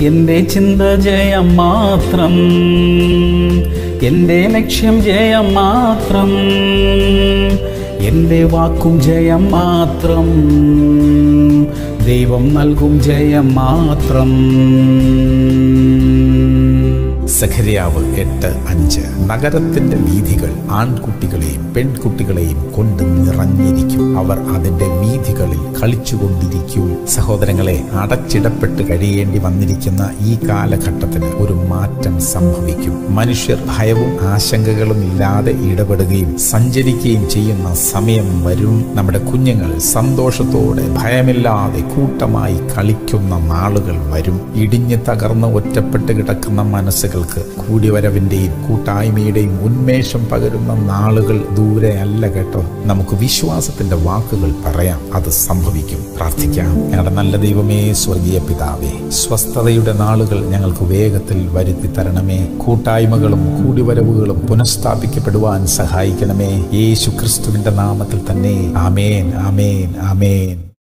എൻ്റെ ചിന്ത ജയം മാത്രം, എൻ്റെ ലക്ഷ്യം ജയം മാത്രം, എൻ്റെ വാക്കും ജയം മാത്രം, ദൈവം നൽകും ജയം മാത്രം. സഖര്യാവ് 8:5. നഗരത്തിന്റെ വീഥികൾ ആൺകുട്ടികളെയും പെൺകുട്ടികളെയും കൊണ്ട് നിറഞ്ഞിരിക്കും, അവർ അതിന്റെ വീഥികളിൽ കളിച്ചുകൊണ്ടിരിക്കും. സഹോദരങ്ങളെ, അടച്ചിടപ്പെട്ട് കഴിയേണ്ടി വന്നിരിക്കുന്ന ഈ കാലഘട്ടത്തിന് ഒരു മാറ്റം സംഭവിക്കും. മനുഷ്യർ ഭയവും ആശങ്കകളും ഇല്ലാതെ ഇടപെടുകയും സഞ്ചരിക്കുകയും ചെയ്യുന്ന സമയം വരും. നമ്മുടെ കുഞ്ഞുങ്ങൾ സന്തോഷത്തോടെ ഭയമില്ലാതെ കൂട്ടമായി കളിക്കുന്ന നാളുകൾ വരും. ഇടിഞ്ഞ് തകർന്ന് ഒറ്റപ്പെട്ട് കിടക്കുന്ന മനസ്സുകൾ കൂടിവരവിന്റെയും കൂട്ടായ്മയുടെയും ഉന്മേഷം പകരുന്ന നാളുകൾ ദൂരെ അല്ല കേട്ടോ. നമുക്ക് വിശ്വാസത്തിന്റെ വാക്കുകൾ പറയാം, അത് സംഭവിക്കും. പ്രാർത്ഥിക്കാം. ഞങ്ങളുടെ നല്ല ദൈവമേ, സ്വർഗീയ പിതാവേ, സ്വസ്ഥതയുടെ നാളുകൾ ഞങ്ങൾക്ക് വേഗത്തിൽ വരുത്തി തരണമേ. കൂട്ടായ്മകളും കൂടിവരവുകളും പുനഃസ്ഥാപിക്കപ്പെടുവാൻ സഹായിക്കണമേ. യേശു ക്രിസ്തുവിന്റെ നാമത്തിൽ തന്നെ. ആമേൻ, ആമേൻ, ആമേൻ.